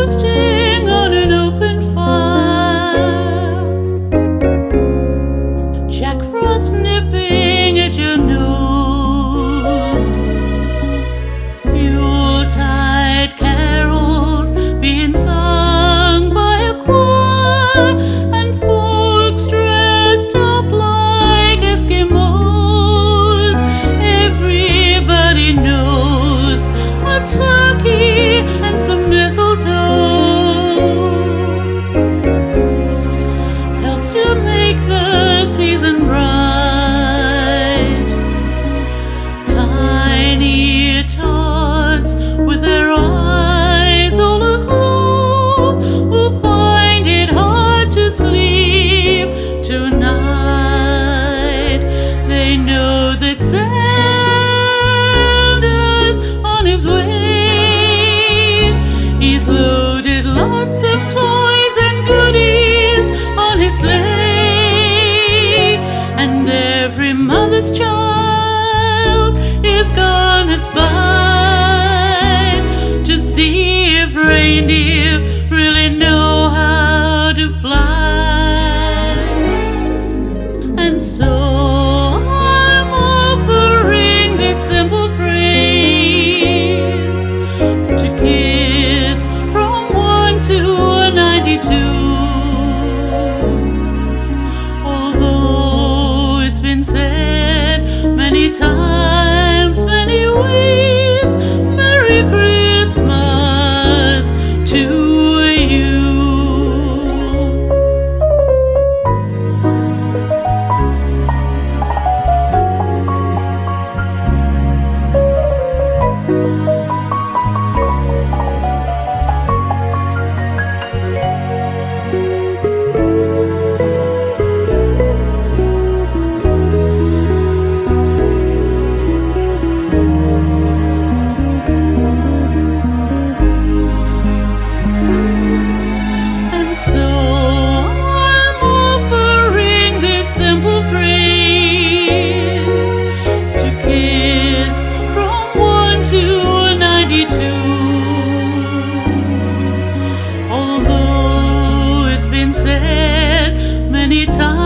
roasting on an open fire, Jack Frost nipping at your nose, Yuletide carols being sung by a choir, and folks dressed up like Eskimos. Everybody knows a turkey and some mistletoe helps to make the season bright. Tiny tots with their eyes all aglow will find it hard to sleep tonight. They know that Santa's on his way. He's loaded lots of toys and goodies on his sleigh, and every mother's child is gonna spy to see if reindeer really know how to fly. And so I'm offering this simple phrase to kids from 1 to 92. Although it's been said many times, many ways, Merry Christmas to you. And so I'm offering this simple phrase to kids from 1 to 92. Although it's been said many times,